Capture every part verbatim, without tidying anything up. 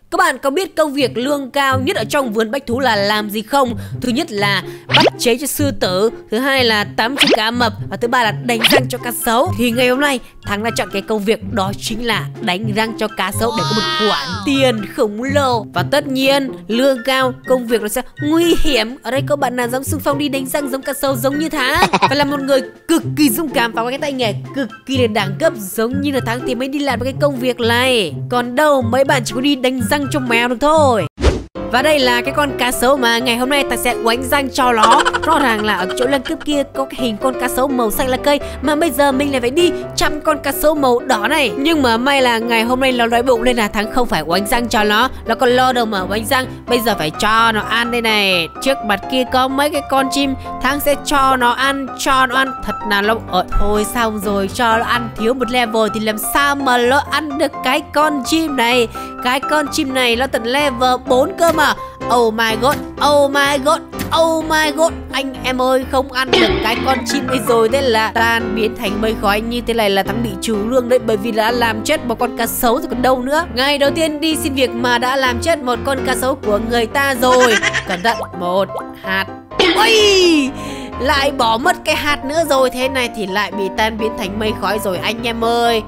Các bạn có biết công việc lương cao nhất ở trong vườn bách thú là làm gì không? Thứ nhất là bắt chế cho sư tử, thứ hai là tắm cho cá mập, và thứ ba là đánh răng cho cá sấu. Thì ngày hôm nay Thắng đã chọn cái công việc đó chính là đánh răng cho cá sấu để có một khoản tiền khổng lồ. Và tất nhiên lương cao, công việc nó sẽ nguy hiểm. Ở đây có bạn nào dám xung phong đi đánh răng giống cá sấu giống như Thắng? Phải là một người cực kỳ dũng cảm và có cái tay nghề cực kỳ là đẳng cấp giống như là Thắng thì mới đi làm cái công việc này. Còn đâu mấy bạn chỉ có đi đánh răng cho mèo được thôi. Và đây là cái con cá sấu mà ngày hôm nay ta sẽ oánh răng cho nó. Rõ ràng là ở chỗ lân cướp kia có cái hình con cá sấu màu xanh lá cây, mà bây giờ mình lại phải đi chăm con cá sấu màu đỏ này. Nhưng mà may là ngày hôm nay nó đói bụng nên là Thắng không phải oánh răng cho nó. Nó còn lo đâu mà oánh răng. Bây giờ phải cho nó ăn đây này. Trước mặt kia có mấy cái con chim, Thắng sẽ cho nó ăn, cho nó ăn. Thật là lâu. Ờ, thôi xong rồi, cho nó ăn thiếu một level thì làm sao mà nó ăn được cái con chim này. Cái con chim này nó tận level bốn cơ mà. Oh my god, oh my god, oh my god. Anh em ơi, không ăn được cái con chim này rồi, thế là tan biến thành mây khói. Như thế này là Thắng bị trừ lương đấy, bởi vì đã làm chết một con cá sấu rồi còn đâu nữa. Ngày đầu tiên đi xin việc mà đã làm chết một con cá sấu của người ta rồi. Cẩn thận, một hạt. Ôi, lại bỏ mất cái hạt nữa rồi. Thế này thì lại bị tan biến thành mây khói rồi anh em ơi.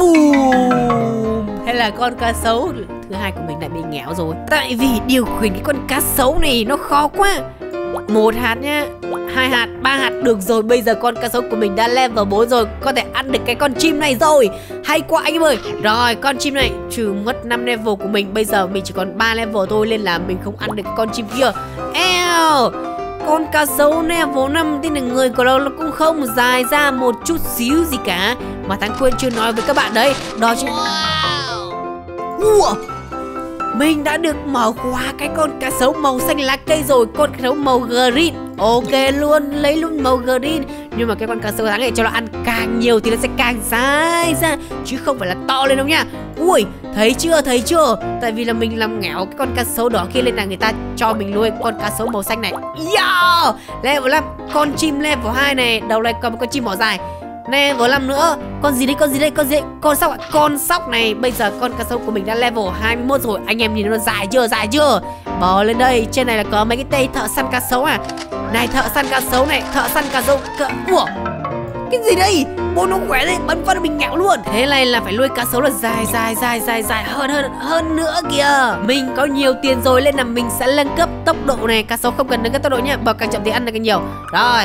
Boom. Thế là con cá sấu thứ hai của mình lại bị nghẽo rồi. Tại vì điều khiển cái con cá sấu này nó khó quá. Một hạt nhá, hai hạt, ba hạt. Được rồi, bây giờ con cá sấu của mình đã level bốn rồi, có thể ăn được cái con chim này rồi. Hay quá anh em ơi. Rồi, con chim này trừ mất năm level của mình. Bây giờ mình chỉ còn ba level thôi, nên là mình không ăn được cái con chim kia. Eo, con cá sấu level năm thì là người của nó, nó cũng không dài ra một chút xíu gì cả. Mà Thắng quên chưa nói với các bạn đấy, đó chính wow. Mình đã được mở khóa cái con cá sấu màu xanh lá cây rồi. Con cá sấu màu green. Ok luôn, lấy luôn màu green. Nhưng mà cái con cá sấu Thắng này cho nó ăn càng nhiều thì nó sẽ càng dài ra, chứ không phải là to lên đâu nha. Ui, thấy chưa, thấy chưa. Tại vì là mình làm nghẽo cái con cá sấu đỏ kia, lên là người ta cho mình nuôi con cá sấu màu xanh này. Yo, level năm. Con chim level hai này. Đầu này còn một con chim mỏ dài. Level năm nữa. Con gì đây, con gì đây, con gì đây? Con sóc ạ, con sóc này. Bây giờ con cá sấu của mình đã level hai mươi mốt rồi. Anh em nhìn nó dài chưa, dài chưa. Bò lên đây, trên này là có mấy cái tay thợ săn cá sấu à. Này, thợ săn cá sấu này, thợ săn cá sấu. Ủa, cái gì đây? Bố nó khỏe lên, bắn phát mình nghẹo luôn. Thế này là phải nuôi cá sấu là dài dài dài dài dài hơn hơn hơn nữa kìa. Mình có nhiều tiền rồi nên là mình sẽ nâng cấp tốc độ này. Cá sấu không cần nâng cấp tốc độ nhá, bò càng chậm thì ăn được càng nhiều. Rồi,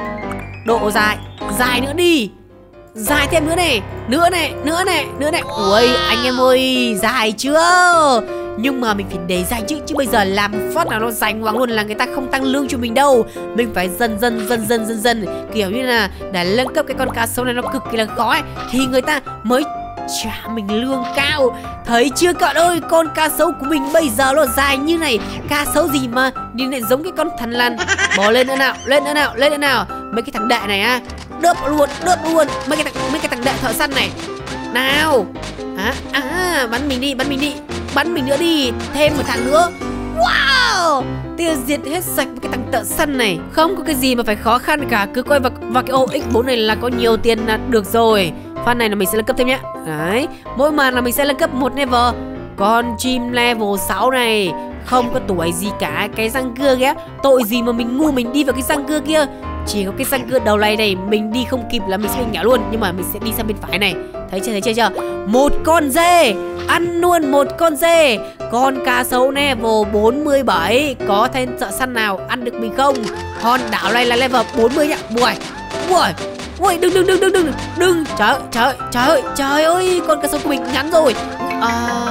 độ dài, dài nữa đi. Dài thêm nữa này, nữa này, nữa này, nữa này. Ui, anh em ơi, dài chưa? Nhưng mà mình phải để dài chứ. Chứ bây giờ làm phát là nó dài ngoằng luôn là người ta không tăng lương cho mình đâu. Mình phải dần dần dần dần dần dần. Kiểu như là để nâng cấp cái con cá sấu này nó cực kỳ là khó ấy, thì người ta mới trả mình lương cao. Thấy chưa các bạn ơi, con cá sấu của mình bây giờ nó dài như này. Cá sấu gì mà nhìn lại giống cái con thằn lằn. Bò lên nữa nào, lên nữa nào, lên nữa nào. Mấy cái thằng đệ này á, đớp luôn, đớp luôn. Mấy cái thằng, mấy cái thằng đệ thợ săn này. Nào. À, à, bắn mình đi, bắn mình đi. Bắn mình nữa đi, thêm một thằng nữa. Wow, tiêu diệt hết sạch cái thằng thợ săn này. Không có cái gì mà phải khó khăn cả. Cứ coi vào, vào cái ô ích bốn này là có nhiều tiền là được rồi. Phát này là mình sẽ nâng cấp thêm nhá. Đấy, mỗi màn là mình sẽ nâng cấp một level. Con chim level sáu này không có tuổi gì cả. Cái răng cưa ghé, tội gì mà mình ngu mình đi vào cái răng cưa kia. Chỉ có cái răng cưa đầu này này, mình đi không kịp là mình sẽ bị ngã luôn. Nhưng mà mình sẽ đi sang bên phải này. Thấy chưa, thấy chưa chưa? Một con dê, ăn luôn một con dê. Con cá sấu level bốn mươi bảy. Có thêm thợ săn nào ăn được mình không? Hòn đảo này là level bốn mươi nhá. Ui, ui, ui, đừng đừng đừng đừng đừng đừng. Trời ơi, trời ơi, trời ơi, trời ơi, con cá sấu của mình ngắn rồi. À,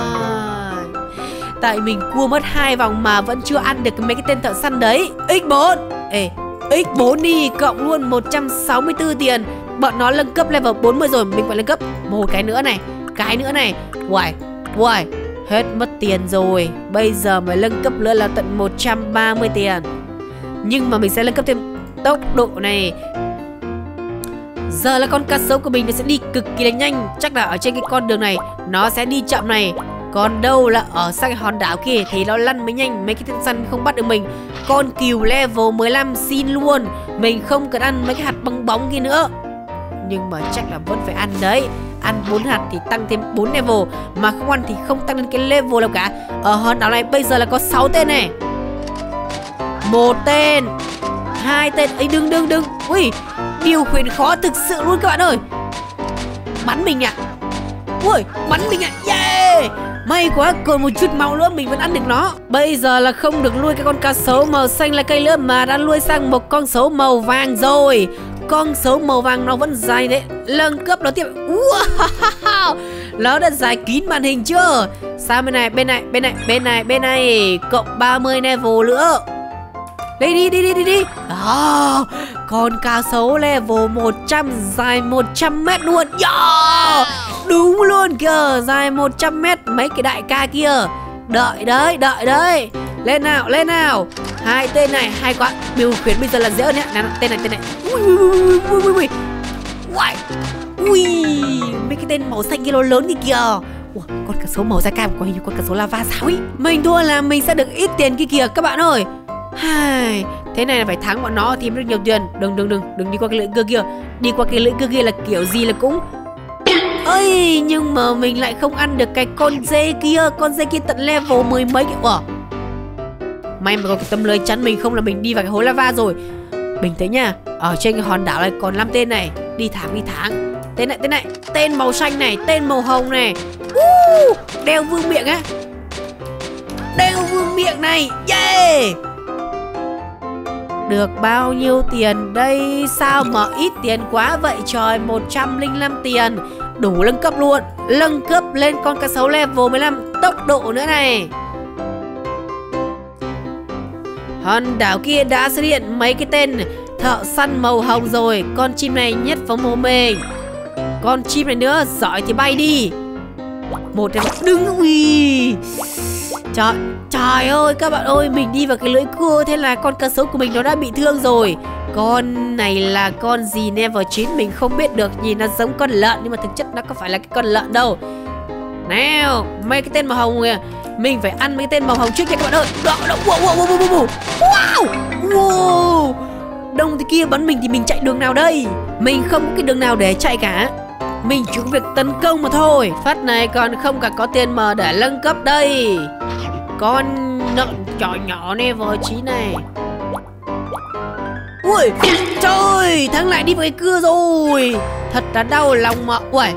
tại mình cua mất hai vòng mà vẫn chưa ăn được mấy cái tên thợ săn đấy. X bốn. Ê, X bốn đi, cộng luôn một trăm sáu mươi tư tiền. Bọn nó nâng cấp level bốn mươi rồi, mình phải nâng cấp một cái nữa này, cái nữa này. Uầy, uầy, hết mất tiền rồi. Bây giờ mới nâng cấp nữa là tận một trăm ba mươi tiền. Nhưng mà mình sẽ nâng cấp thêm tốc độ này. Giờ là con cá sấu của mình nó sẽ đi cực kỳ là nhanh. Chắc là ở trên cái con đường này nó sẽ đi chậm này. Còn đâu là ở sang cái hòn đảo kia thì nó lăn mới nhanh, mấy cái tên săn không bắt được mình. Con cừu level mười lăm xin luôn. Mình không cần ăn mấy cái hạt bong bóng kia nữa. Nhưng mà chắc là vẫn phải ăn đấy. Ăn bốn hạt thì tăng thêm bốn level, mà không ăn thì không tăng lên cái level nào cả. Ở hòn đảo này bây giờ là có sáu tên này. Một tên, hai tên. Ấy đừng đừng đừng. Ui, điều khiển khó thực sự luôn các bạn ơi. Bắn mình ạ. Ui, bắn mình ạ. Yeah, may quá, còn một chút máu nữa mình vẫn ăn được nó. Bây giờ là không được nuôi cái con cá sấu màu xanh lá cây nữa, mà đã nuôi sang một con sấu màu vàng rồi. Con sấu màu vàng nó vẫn dài đấy. Nâng cấp nó tiếp. Wow, nó đã dài kín màn hình chưa? Sang bên này, bên này, bên này, bên này, bên này. Cộng ba mươi level nữa. Đi đi đi đi đi đi. Đó, con cá sấu level một trăm, dài một trăm mét luôn. Yeah, đúng luôn kìa, dài một trăm mét. Mấy cái đại ca kia. Đợi đấy, đợi đấy. Lên nào, lên nào. Hai tên này hay quá. Điều khiển bây giờ là dễ hơn nhé. Nào, tên này, tên này. Ui ui ui ui ui. Ui, mấy cái tên màu xanh kia nó lớn gì kìa. Ủa, con cá sấu màu da cam có hình như con cá sấu lava sao ấy. Mình thua là mình sẽ được ít tiền kia kìa các bạn ơi. Hai, thế này là phải thắng bọn nó thì mới được nhiều tiền. Đừng đừng đừng đừng đi qua cái lưỡi cưa kia. Đi qua cái lưỡi cưa kia là kiểu gì là cũng ơi, nhưng mà mình lại không ăn được cái con dê kia. Con dê kia tận level mười mấy kìa. Ủa, may mà có cái tấm lưới chắn mình, không là mình đi vào cái hố lava rồi. Bình tĩnh nha. Ở trên cái hòn đảo này còn năm tên này. Đi thẳng đi thẳng. Tên này, tên này, tên màu xanh này, tên màu hồng này. uh, Đeo vương miệng á. Đeo vương miệng này. Yeah, được bao nhiêu tiền đây? Sao mà ít tiền quá vậy trời. Một trăm lẻ năm tiền. Đủ nâng cấp luôn. Nâng cấp lên con cá sấu level mười lăm. Tốc độ nữa này. Hòn đảo kia đã xuất hiện mấy cái tên thợ săn màu hồng rồi. Con chim này nhất phóng mồm mình. Con chim này nữa, giỏi thì bay đi. Một cái đứng. Ui, trời, trời ơi các bạn ơi, mình đi vào cái lưỡi cưa, thế là con cá sấu của mình nó đã bị thương rồi. Con này là con gì level chín mình không biết được. Nhìn nó giống con lợn nhưng mà thực chất nó có phải là cái con lợn đâu. Nào, mấy cái tên màu hồng kìa. Mình phải ăn mấy cái tên màu hồng trước nha các bạn ơi. Đó, đó, wow, wow, wow, wow, wow, wow. Đông thế kia bắn mình thì mình chạy đường nào đây? Mình không có cái đường nào để chạy cả. Mình chỉ có việc tấn công mà thôi. Phát này còn không cả có tiền mà để nâng cấp đây. Con lợn nhỏ nhỏ level chín này. Ui, trời, thằng lại đi vào cái cưa rồi. Thật là đau lòng mà. Ui,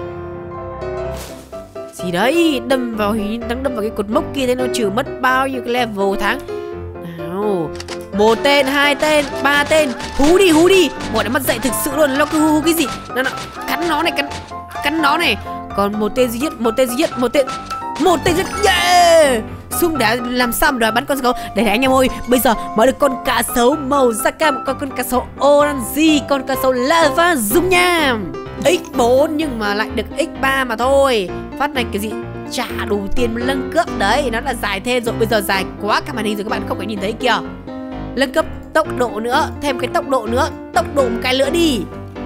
gì đấy, đâm vào hình đang đâm vào cái cột mốc kia, thế nó trừ mất bao nhiêu cái level tháng. Nào, một tên, hai tên, ba tên. Hú đi, hú đi. Bọn nó mất dậy thực sự luôn. Nó cứ hú, hú cái gì. Nó, nó cắn nó này, cắn cắn nó này. Còn một tên duy nhất, một tên duy nhất, một tên một tên duy nhất. Yeah, xuống để làm sao mà đòi bắn con sấu. Để anh em ơi, bây giờ mới được con cá sấu màu da cam, con con cá sấu orange, con cá sấu lava dung nham ích bốn, nhưng mà lại được ích ba mà thôi. Phát này cái gì trả đủ tiền mà nâng cấp đấy. Nó là dài thêm rồi, bây giờ dài quá cả màn hình rồi các bạn không phải nhìn thấy kìa. Nâng cấp tốc độ nữa, thêm cái tốc độ nữa. Tốc độ một cái nữa đi.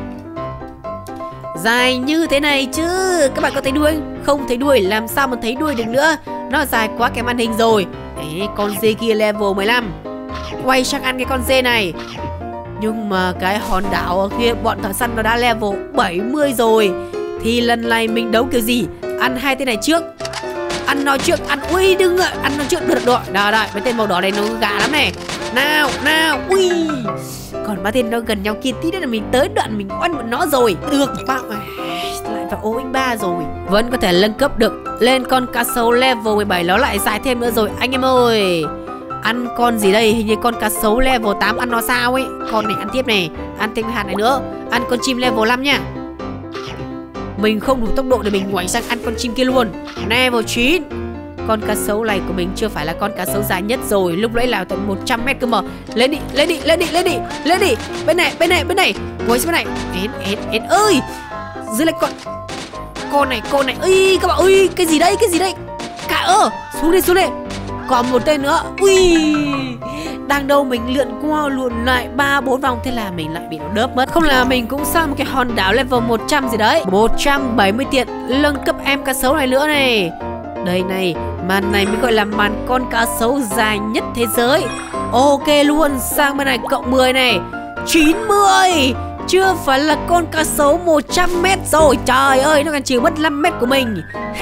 Dài như thế này chứ. Các bạn có thấy đuôi không? Thấy đuôi, làm sao mà thấy đuôi được nữa. Nó dài quá cái màn hình rồi. Đấy, con dê kia level mười lăm. Quay sang ăn cái con dê này. Nhưng mà cái hòn đảo ở kia bọn thợ săn nó đã level bảy mươi rồi. Thì lần này mình đấu kiểu gì? Ăn hai tên này trước. Ăn nó trước, ăn, ui đừng ạ. Ăn nó trước, được rồi. Đó, đó, mấy tên màu đỏ này nó gà lắm này. Nào, nào, ui. Còn ba tên nó gần nhau kia tí nữa là mình tới đoạn mình oanh bọn nó rồi. Được, bạn lại vào ô ba rồi. Vẫn có thể nâng cấp được lên con cá sấu level mười bảy. Nó lại dài thêm nữa rồi anh em ơi. Ăn con gì đây? Hình như con cá sấu level tám ăn nó sao ấy. Con này ăn tiếp này. Ăn thêm hạt này nữa. Ăn con chim level năm nha. Mình không đủ tốc độ để mình ngoảnh sang ăn con chim kia luôn. Level chín. Con cá sấu này của mình chưa phải là con cá sấu dài nhất rồi. Lúc nãy là tận một trăm mét cơ mà. Lên đi, lên đi, lên đi, lên đi, lên đi. Bên này, bên này, bên này. Ngồi xuống bên này. Ến, ến, ến ơi. Dưới lại con con này, con này. Ui, các bạn ơi, cái gì đây, cái gì đây? Cả ơ, xuống đây, xuống đây. Còn một tên nữa. Ui, đang đâu mình lượn qua lượn lại ba bốn vòng, thế là mình lại bị nó đớp mất. Không là mình cũng sang một cái hòn đảo level một trăm gì đấy. Một trăm bảy mươi tiền nâng cấp em cá sấu này nữa này. Đây này, màn này mới gọi là màn con cá sấu dài nhất thế giới. Ok luôn, sang bên này cộng mười này. Chín mươi. chưa phải là con cá sấu một trăm mét rồi. Trời ơi, nó còn chịu mất năm mét của mình.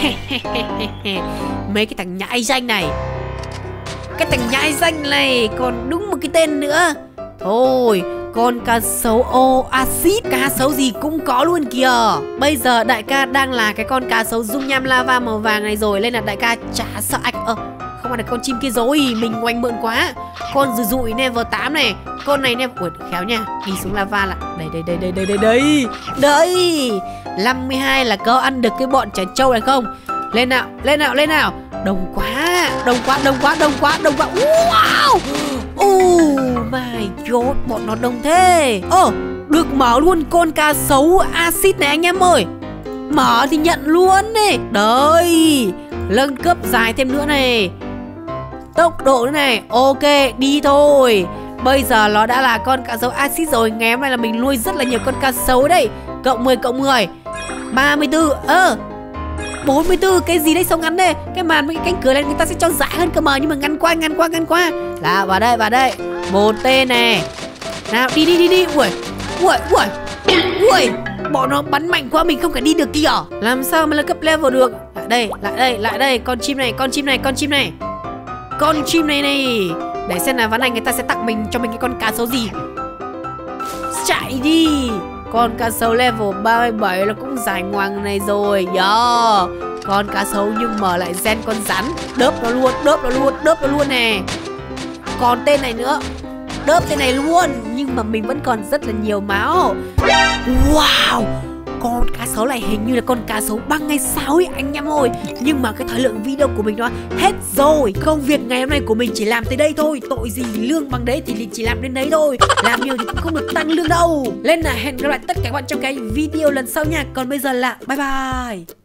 Mấy cái thằng nhãi danh này, cái thằng nhãi danh này còn đúng một cái tên nữa. Thôi, con cá sấu oasis, cá sấu gì cũng có luôn kìa. Bây giờ đại ca đang là cái con cá sấu dung nham lava màu vàng này rồi, nên là đại ca chả sợ anh. Ơ, không phải là con chim kia rồi, mình ngoảnh mượn quá. Con dùi dụi level tám này, con này level... Ui, khéo nha, đi xuống lava là... Đây, đây, đây, đây, đây, đây, đây. Đây, năm mươi hai là có ăn được cái bọn trẻ trâu này không? Lên nào, lên nào, lên nào. Đông quá, đông quá, đông quá, đông quá, đông quá. Wow. Oh my god, bọn nó đông thế. Ồ, oh, được mở luôn con cá sấu acid này anh em ơi. Mở thì nhận luôn này. Đây, nâng cấp dài thêm nữa này. Tốc độ nữa này. Ok, đi thôi. Bây giờ nó đã là con cá sấu acid rồi. Ngày hôm nay là mình nuôi rất là nhiều con cá sấu đây. Cộng mười cộng mười ba mươi tư. Ơ ờ, bốn mươi tư, cái gì đấy sao ngắn đây? Cái màn với cái cánh cửa này người ta sẽ cho dài hơn cơ mà. Nhưng mà ngăn qua, ngăn qua, ngăn qua. Là vào đây, vào đây. Một tên này. Nào, đi đi đi đi. Ui, ui, ui. Ui, bọn nó bắn mạnh quá, mình không thể đi được kìa. Làm sao mà lên cấp level được? Lại đây, lại đây, lại đây. Con chim này, con chim này, con chim này. Con chim này này. Để xem là ván này người ta sẽ tặng mình cho mình cái con cá sấu gì. Chạy đi. Con cá sấu level ba mươi bảy nó cũng dài ngoằng này rồi. Yo. Con cá sấu nhưng mở lại gen con rắn. Đớp nó luôn, đớp nó luôn, đớp nó luôn nè. Còn tên này nữa, đớp tên này luôn. Nhưng mà mình vẫn còn rất là nhiều máu. Wow, con cá sấu này hình như là con cá sấu băng hay sao ấy anh em ơi. Nhưng mà cái thời lượng video của mình nó hết rồi. Công việc ngày hôm nay của mình chỉ làm tới đây thôi. Tội gì lương bằng đấy thì chỉ làm đến đấy thôi. Làm nhiều thì cũng không được tăng lương đâu. Nên là hẹn gặp lại tất cả các bạn trong cái video lần sau nha. Còn bây giờ là bye bye.